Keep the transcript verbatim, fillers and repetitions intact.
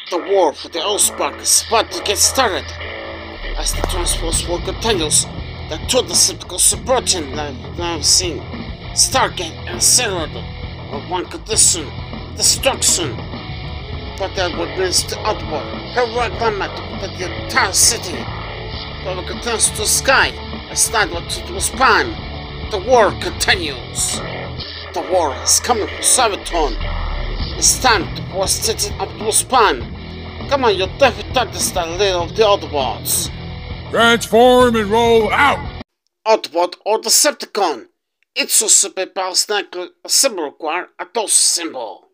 The war for the Aspark is about to get started. As the transport war continues, the two Decepticons subverting that we've never seen. Stargate and Separty are one condition: destruction. But that would mean the outward, heroic limit to protect the entire city. But we continues to the sky, as night to the span. The war continues. The war is coming for Sabaton. It's time to pour city up to the span. Come on, you'll definitely touch the little of the Autobots. Transform and roll out! Autobot or Decepticon. It's a super power snack, a symbol require a dose symbol.